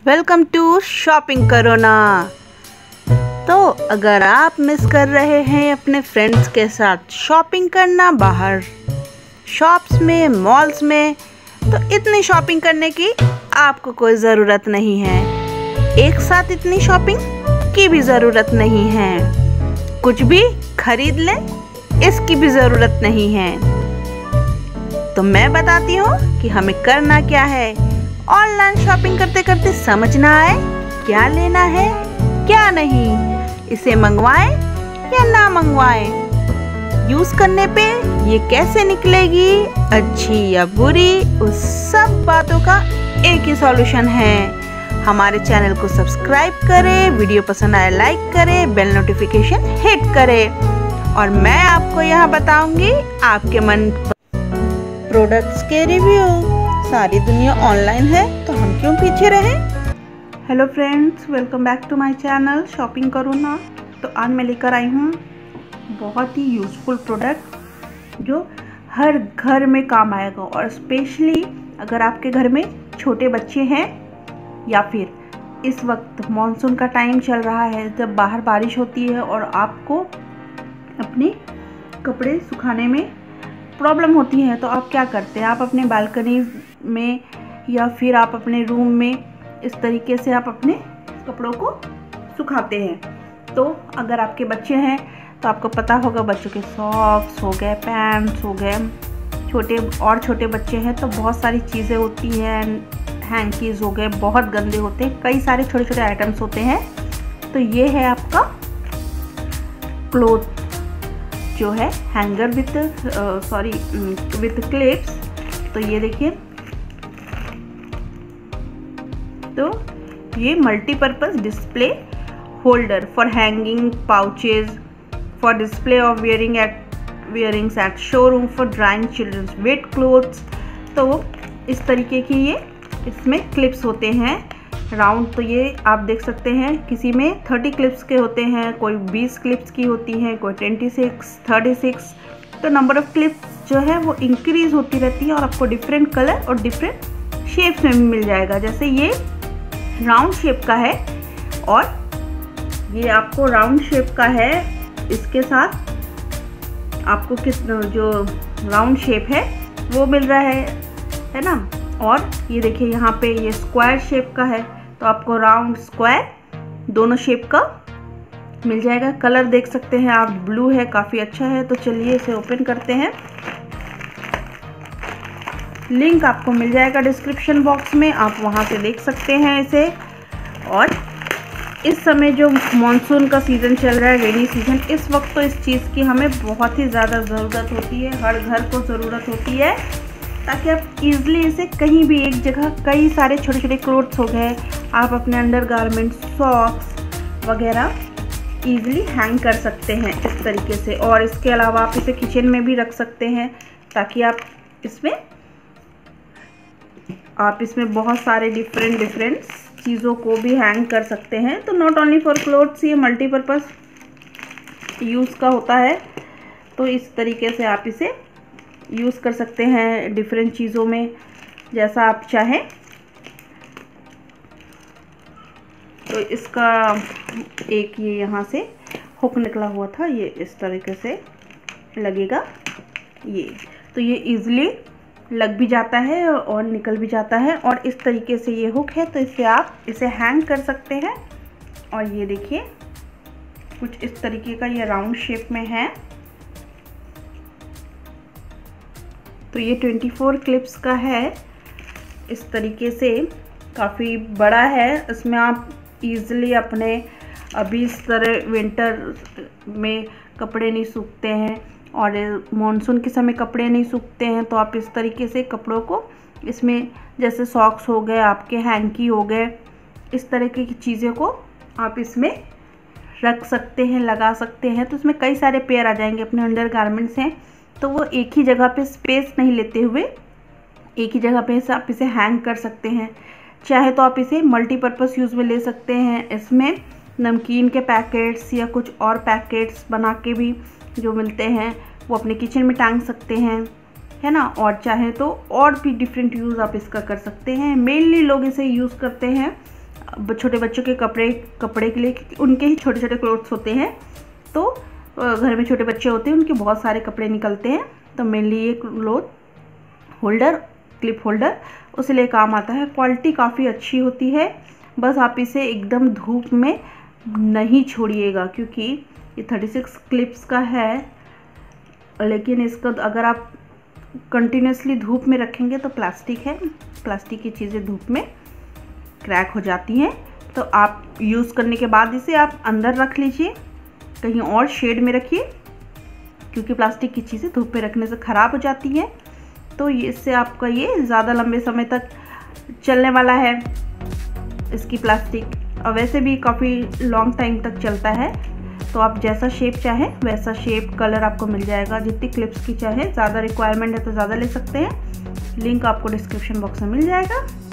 Welcome to shopping करो ना। तो अगर आप मिस कर रहे हैं अपने फ्रेंड्स के साथ शॉपिंग करना बाहर शॉप्स में, मॉल्स में, तो इतनी शॉपिंग करने की आपको कोई ज़रूरत नहीं है। एक साथ इतनी शॉपिंग की भी ज़रूरत नहीं है। कुछ भी खरीद लें इसकी भी ज़रूरत नहीं है। तो मैं बताती हूँ कि हमें करना क्या है। ऑनलाइन शॉपिंग करते करते समझ ना आए क्या लेना है क्या नहीं, इसे मंगवाएं या ना मंगवाएं, यूज़ करने पे ये कैसे निकलेगी अच्छी या बुरी, उस सब बातों का एक ही सॉल्यूशन है। हमारे चैनल को सब्सक्राइब करें, वीडियो पसंद आए लाइक करें, बेल नोटिफिकेशन हिट करें और मैं आपको यहाँ बताऊंगी आपके मन प्रोडक्ट्स के रिव्यू। सारी दुनिया ऑनलाइन है तो हम क्यों पीछे रहें। Hello friends, welcome back to my channel shopping करो ना। तो आज मैं लेकर आई हूँ बहुत ही यूज़फुल प्रोडक्ट जो हर घर में काम आएगा, और स्पेशली अगर आपके घर में छोटे बच्चे हैं या फिर इस वक्त मॉनसून का टाइम चल रहा है जब बाहर बारिश होती है और आपको अपने कपड़े सुखाने में प्रॉब्लम होती है, तो आप क्या करते हैं, आप अपने बालकनी में या फिर आप अपने रूम में इस तरीके से आप अपने कपड़ों को सुखाते हैं। तो अगर आपके बच्चे हैं तो आपको पता होगा, बच्चों के सॉक्स हो गए, पैंट्स हो गए, छोटे बच्चे हैं तो बहुत सारी चीज़ें होती हैं, हैंकीज़ हो गए, बहुत गंदे होते हैं, कई सारे छोटे छोटे आइटम्स होते हैं। तो ये है आपका क्लोथ जो है हैंगर विथ क्लिप्स। तो ये देखिए, तो ये multipurpose display holder for hanging pouches for display of earrings at showroom for drying children's wet clothes. तो इस तरीके की ये इसमें क्लिप्स होते हैं राउंड। तो ये आप देख सकते हैं, किसी में 30 क्लिप्स के होते हैं, कोई 20 क्लिप्स की होती हैं, कोई 26, 36। तो नंबर ऑफ़ क्लिप्स जो है वो इंक्रीज़ होती रहती है और आपको डिफरेंट कलर और डिफरेंट शेप्स में भी मिल जाएगा। जैसे ये राउंड शेप का है और ये आपको राउंड शेप का है, इसके साथ आपको जो राउंड शेप है वो मिल रहा है ना। और ये देखिए यहाँ पे ये स्क्वायर शेप का है, तो आपको राउंड स्क्वायर दोनों शेप का मिल जाएगा। कलर देख सकते हैं आप, ब्लू है, काफ़ी अच्छा है। तो चलिए इसे ओपन करते हैं। लिंक आपको मिल जाएगा डिस्क्रिप्शन बॉक्स में, आप वहाँ से देख सकते हैं इसे। और इस समय जो मॉनसून का सीज़न चल रहा है, रेनी सीज़न, इस वक्त तो इस चीज़ की हमें बहुत ही ज़्यादा ज़रूरत होती है, हर घर को ज़रूरत होती है, ताकि आप इजीली इसे कहीं भी एक जगह, कई सारे छोटे छोटे क्लोथ्स हो गए, आप अपने अंडर गारमेंट्स, सॉक्स वगैरह इजीली हैंग कर सकते हैं इस तरीके से। और इसके अलावा आप इसे किचन में भी रख सकते हैं, ताकि आप इसमें बहुत सारे डिफरेंट चीज़ों को भी हैंग कर सकते हैं। तो नॉट ओनली फॉर क्लोथ्स, ये मल्टीपर्पज़ यूज़ का होता है। तो इस तरीके से आप इसे यूज़ कर सकते हैं डिफरेंट चीज़ों में, जैसा आप चाहें। तो इसका एक ये यहाँ से हुक निकला हुआ था, ये इस तरीके से लगेगा ये, तो ये इजीली लग भी जाता है और निकल भी जाता है। और इस तरीके से ये हुक है, तो इससे आप इसे हैंग कर सकते हैं। और ये देखिए कुछ इस तरीके का ये राउंड शेप में है। तो ये 24 क्लिप्स का है, इस तरीके से काफ़ी बड़ा है। इसमें आप इजीली अपने, अभी इस तरह विंटर में कपड़े नहीं सूखते हैं और मॉनसून के समय कपड़े नहीं सूखते हैं, तो आप इस तरीके से कपड़ों को इसमें, जैसे सॉक्स हो गए, आपके हैंकी हो गए, इस तरह की चीज़ों को आप इसमें रख सकते हैं, लगा सकते हैं। तो इसमें कई सारे पेयर आ जाएंगे। अपने अंडर गारमेंट्स हैं तो वो एक ही जगह पे स्पेस नहीं लेते हुए एक ही जगह पे आप इसे हैंग कर सकते हैं। चाहे तो आप इसे मल्टीपर्पज़ यूज़ में ले सकते हैं। इसमें नमकीन के पैकेट्स या कुछ और पैकेट्स बना के भी जो मिलते हैं वो अपने किचन में टांग सकते हैं, है ना। और चाहे तो और भी डिफरेंट यूज़ आप इसका कर सकते हैं। मेनली लोग इसे यूज़ करते हैं छोटे बच्चों के कपड़े के लिए, उनके ही छोटे छोटे क्लोथ्स होते हैं, तो घर में छोटे बच्चे होते हैं, उनके बहुत सारे कपड़े निकलते हैं, तो मेनली ये क्लोथ होल्डर, क्लिप होल्डर उस लिए काम आता है। क्वालिटी काफ़ी अच्छी होती है। बस आप इसे एकदम धूप में नहीं छोड़िएगा, क्योंकि ये 36 क्लिप्स का है, लेकिन इसको अगर आप कंटिन्यूसली धूप में रखेंगे तो प्लास्टिक है, प्लास्टिक की चीज़ें धूप में क्रैक हो जाती हैं। तो आप यूज़ करने के बाद इसे आप अंदर रख लीजिए, कहीं और शेड में रखिए, क्योंकि प्लास्टिक की चीज़ें धूप में रखने से ख़राब हो जाती हैं। तो इससे आपका ये ज़्यादा लंबे समय तक चलने वाला है, इसकी प्लास्टिक, और वैसे भी काफ़ी लॉन्ग टाइम तक चलता है। तो आप जैसा शेप चाहें वैसा शेप कलर आपको मिल जाएगा, जितनी क्लिप्स की चाहे। ज़्यादा रिक्वायरमेंट है तो ज़्यादा ले सकते हैं, लिंक आपको डिस्क्रिप्शन बॉक्स में मिल जाएगा।